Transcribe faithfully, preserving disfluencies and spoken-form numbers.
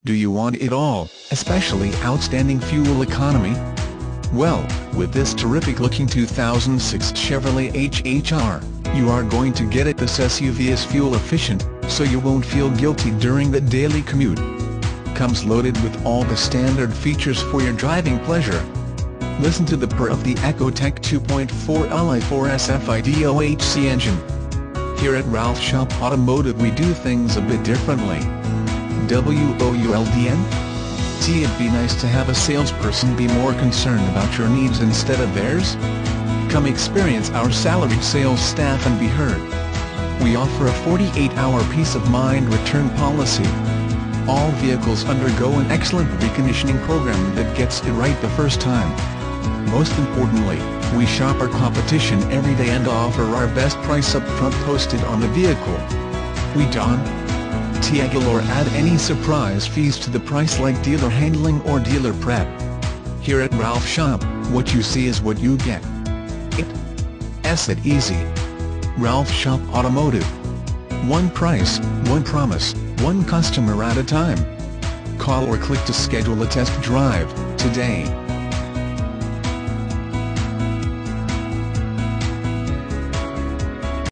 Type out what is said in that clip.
Do you want it all, especially outstanding fuel economy? Well, with this terrific-looking two thousand six Chevrolet H H R, you are going to get it. This S U V is fuel-efficient, so you won't feel guilty during the daily commute. Comes loaded with all the standard features for your driving pleasure. Listen to the purr of the EcoTec two point four L I four S F I D O H C engine. Here at Ralph Shop Automotive we do things a bit differently. W O U L D N? See, it'd be nice to have a salesperson be more concerned about your needs instead of theirs. Come experience our salaried sales staff and be heard. We offer a forty-eight hour peace of mind return policy. All vehicles undergo an excellent reconditioning program that gets it right the first time. Most importantly, we shop our competition every day and offer our best price up front posted on the vehicle. We don't tag or add any surprise fees to the price like dealer handling or dealer prep. Here at Ralph Shop, what you see is what you get. It's that easy. Ralph Shop Automotive. One price, one promise, one customer at a time. Call or click to schedule a test drive today.